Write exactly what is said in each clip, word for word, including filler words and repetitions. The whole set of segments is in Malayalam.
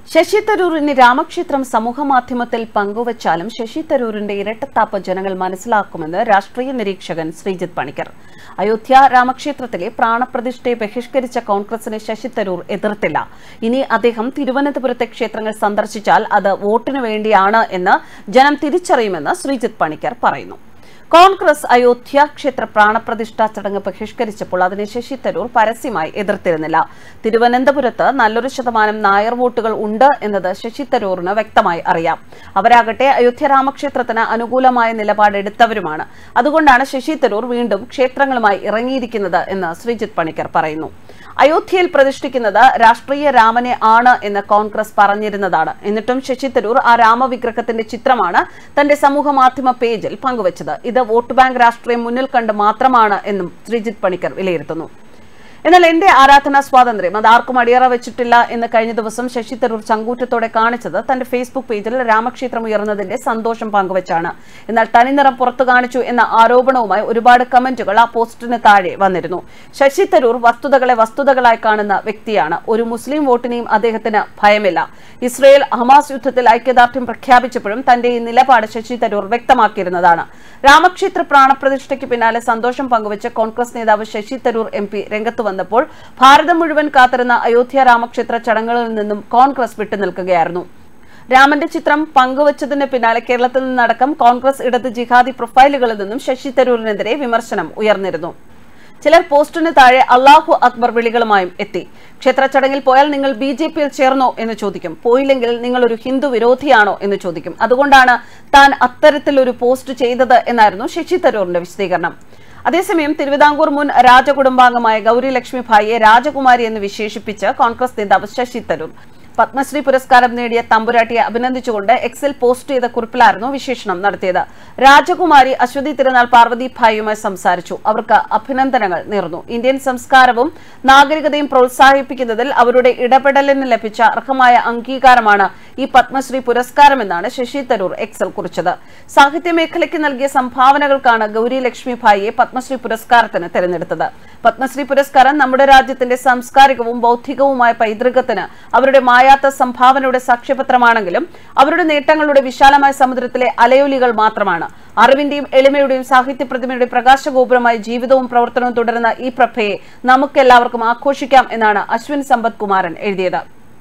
ശശി തരൂരിന് രാമക്ഷേത്രം സമൂഹമാധ്യമത്തിൽ പങ്കുവച്ചാലും ശശി തരൂരിന്റെ ഇരട്ടത്താപ്പ് ജനങ്ങൾ മനസ്സിലാക്കുമെന്ന് രാഷ്ട്രീയ നിരീക്ഷകൻ ശ്രീജിത്ത് പണിക്കർ. അയോധ്യ രാമക്ഷേത്രത്തിലെ പ്രാണപ്രതിഷ്ഠയെ ബഹിഷ്കരിച്ച കോൺഗ്രസിനെ ശശി തരൂർ എതിർത്തില്ല. ഇനി അദ്ദേഹം തിരുവനന്തപുരത്തെ ക്ഷേത്രങ്ങൾ സന്ദർശിച്ചാൽ അത് വോട്ടിനു വേണ്ടിയാണ് എന്ന് ജനം തിരിച്ചറിയുമെന്ന് ശ്രീജിത്ത് പണിക്കർ പറയുന്നു. കോൺഗ്രസ് അയോധ്യ ക്ഷേത്ര പ്രാണപ്രതിഷ്ഠാ ചടങ്ങ് ബഹിഷ്കരിച്ചപ്പോൾ അതിനെ ശശി തരൂർ പരസ്യമായി എതിർത്തിരുന്നില്ല. തിരുവനന്തപുരത്ത് നല്ലൊരു ശതമാനം നായർ വോട്ടുകൾ ഉണ്ട് എന്നത് ശശി തരൂറിന് വ്യക്തമായി അറിയാം. അവരാകട്ടെ അയോധ്യ രാമക്ഷേത്രത്തിന് അനുകൂലമായ നിലപാടെടുത്തവരുമാണ്. അതുകൊണ്ടാണ് ശശി തരൂർ വീണ്ടും ക്ഷേത്രങ്ങളുമായി ഇറങ്ങിയിരിക്കുന്നത് എന്ന് ശ്രീജിത്ത് പണിക്കർ പറയുന്നു. അയോധ്യയിൽ പ്രതിഷ്ഠിക്കുന്നത് രാഷ്ട്രീയ രാമനെ ആണ് എന്ന് കോൺഗ്രസ് പറഞ്ഞിരുന്നതാണ്. എന്നിട്ടും ശശി തരൂർ ആ രാമവിഗ്രഹത്തിന്റെ ചിത്രമാണ് തന്റെ സമൂഹ മാധ്യമ പേജിൽ പങ്കുവച്ചത്. ഇത് വോട്ട് ബാങ്ക് രാഷ്ട്രീയം മുന്നിൽ കണ്ട് മാത്രമാണ് എന്നും ശ്രീജിത്ത് പണിക്കർ വിലയിരുത്തുന്നു. എന്നാൽ എന്റെ ആരാധനാ സ്വാതന്ത്ര്യം അത് ആർക്കും അടിയറ വെച്ചിട്ടില്ല എന്ന് കഴിഞ്ഞ ദിവസം ശശി തരൂർ ചങ്കൂറ്റത്തോടെ കാണിച്ചത് തന്റെ ഫേസ്ബുക്ക് പേജിൽ രാമക്ഷേത്രം ഉയർന്നതിന്റെ സന്തോഷം പങ്കുവച്ചാണ്. എന്നാൽ തനിനിറം പുറത്തു കാണിച്ചു എന്ന ആരോപണവുമായി ഒരുപാട് കമന്റുകൾ ആ പോസ്റ്റിന് താഴെ വന്നിരുന്നു. ശശി തരൂർ വസ്തുതകളെ വസ്തുതകളായി കാണുന്ന വ്യക്തിയാണ്. ഒരു മുസ്ലിം വോട്ടിനെയും അദ്ദേഹത്തിന് ഭയമില്ല. ഇസ്രയേൽ ഹമാസ് യുദ്ധത്തിൽ ഐക്യദാർഢ്യം പ്രഖ്യാപിച്ചപ്പോഴും തന്റെ ഈ നിലപാട് ശശി തരൂർ വ്യക്തമാക്കിയിരുന്നതാണ്. രാമക്ഷേത്ര പ്രാണപ്രതിഷ്ഠയ്ക്ക് പിന്നാലെ സന്തോഷം പങ്കുവച്ച് കോൺഗ്രസ് നേതാവ് ശശി തരൂർ എം പി രംഗത്ത് വന്നപ്പോൾ ഭാരതം മുഴുവൻ കാത്തിരുന്ന അയോധ്യ രാമക്ഷേത്ര ചടങ്ങുകളിൽ നിന്നും കോൺഗ്രസ് വിട്ടുനിൽക്കുകയായിരുന്നു. രാമന്റെ ചിത്രം പങ്കുവച്ചതിന് പിന്നാലെ കേരളത്തിൽ നിന്നടക്കം കോൺഗ്രസ് ഇടത് ജിഹാദി പ്രൊഫൈലുകളിൽ നിന്നും ശശി തരൂരിനെതിരെ വിമർശനം ഉയർന്നിരുന്നു. ചിലർ പോസ്റ്റിന് താഴെ അല്ലാഹു അക്ബർ വിളികളുമായും എത്തി. ക്ഷേത്ര ചടങ്ങിൽ പോയാൽ നിങ്ങൾ ബി ജെ പിയിൽ ചേർന്നോ എന്ന് ചോദിക്കും. പോയില്ലെങ്കിൽ നിങ്ങൾ ഒരു ഹിന്ദു വിരോധിയാണോ എന്ന് ചോദിക്കും. അതുകൊണ്ടാണ് താൻ അത്തരത്തിലൊരു പോസ്റ്റ് ചെയ്തത് എന്നായിരുന്നു ശശി തരൂരിന്റെ വിശദീകരണം. അതേസമയം തിരുവിതാംകൂർ മുൻ രാജകുടുംബാംഗമായ ഗൗരി ലക്ഷ്മി ഭായിയെ രാജകുമാരി എന്ന് വിശേഷിപ്പിച്ച് കോൺഗ്രസ് നേതാവ് ശശി തരൂർ പത്മശ്രീ പുരസ്കാരം നേടിയ തമ്പുരാട്ടിയെ അഭിനന്ദിച്ചുകൊണ്ട് എക്സിൽ പോസ്റ്റ് ചെയ്ത കുറിപ്പിലായിരുന്നു വിശേഷണം നടത്തിയത്. രാജകുമാരി അശ്വതി തിരുനാൾ പാർവതി ഭായിയുമായി സംസാരിച്ചു. അവർക്ക് അഭിനന്ദനങ്ങൾ നേർന്നു. ഇന്ത്യൻ സംസ്കാരവും നാഗരികതയും പ്രോത്സാഹിപ്പിക്കുന്നതിൽ അവരുടെ ഇടപെടലിന് ലഭിച്ച അർഹമായ അംഗീകാരമാണ് ഈ പത്മശ്രീ പുരസ്കാരമെന്നാണ് ശശി തരൂർ എക്സിൽ കുറിച്ചത്. സാഹിത്യ മേഖലയ്ക്ക് നൽകിയ സംഭാവനകൾക്കാണ് ഗൗരി ലക്ഷ്മി ഭായിയെ പത്മശ്രീ പുരസ്കാരത്തിന് തെരഞ്ഞെടുത്തത്. പത്മശ്രീ പുരസ്കാരം നമ്മുടെ രാജ്യത്തിന്റെ സാംസ്കാരികവും ബൗദ്ധികവുമായ പൈതൃകത്തിന് അവരുടെ മായാത്ത സംഭാവനയുടെ സാക്ഷ്യപത്രമാണെങ്കിലും അവരുടെ നേട്ടങ്ങളുടെ വിശാലമായ സമുദ്രത്തിലെ അലയൊലികൾ മാത്രമാണ്. അറിവിന്റെയും എളിമയുടെയും സാഹിത്യ പ്രതിമയുടെ പ്രകാശഗോപുരമായ ജീവിതവും പ്രവർത്തനവും തുടരുന്ന ഈ പ്രഭയെ നമുക്കെല്ലാവർക്കും ആഘോഷിക്കാം എന്നാണ് അശ്വിൻ സമ്പത്ത് കുമാരൻ എഴുതിയത്.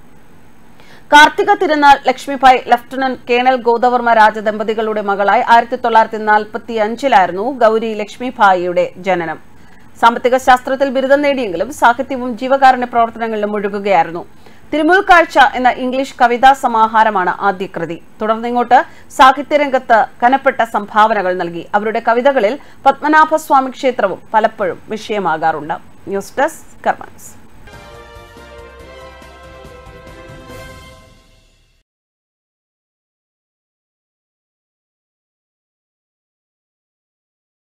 കാർത്തിക തിരുനാൾ ലക്ഷ്മിഭായ് ലഫ്റ്റനന്റ് കേണൽ ഗോദവർമ്മ രാജദമ്പതികളുടെ മകളായി ആയിരത്തി തൊള്ളായിരത്തി നാൽപ്പത്തി അഞ്ചിലായിരുന്നു ഗൗരി ലക്ഷ്മിഭായിയുടെ ജനനം. സാമ്പത്തിക ശാസ്ത്രത്തിൽ ബിരുദം നേടിയെങ്കിലും സാഹിത്യവും ജീവകാരുണ്യ പ്രവർത്തനങ്ങളിലും മുഴുകുകയായിരുന്നു. തിരുമുൽക്കാഴ്ച എന്ന ഇംഗ്ലീഷ് കവിതാ സമാഹാരമാണ് ആദ്യ കൃതി. തുടർന്നിങ്ങോട്ട് സാഹിത്യരംഗത്ത് കനപ്പെട്ട സംഭാവനകൾ നൽകി. അവരുടെ കവിതകളിൽ പത്മനാഭസ്വാമി ക്ഷേത്രവും പലപ്പോഴും വിഷയമാകാറുണ്ട്. News desk Karma news.